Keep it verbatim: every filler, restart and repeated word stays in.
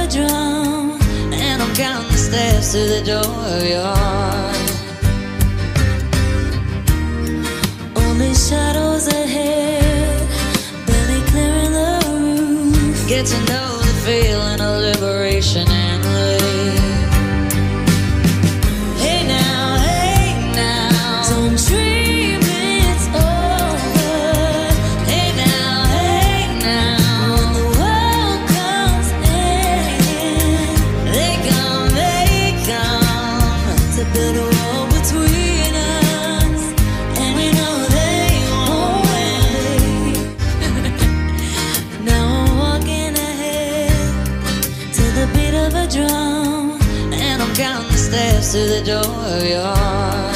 drum, and I'm counting the steps to the door of your heart. Only shadows ahead, barely clearing the roof. Get to know the feeling of liberation and relief. Hey now, hey now, don't dream it's over. Hey now, hey now, when the world comes in, they come, they come to build a wall between us, and we know they won't win. Now I'm walking ahead to the beat of a drum, and I'm counting the steps to the door of your heart.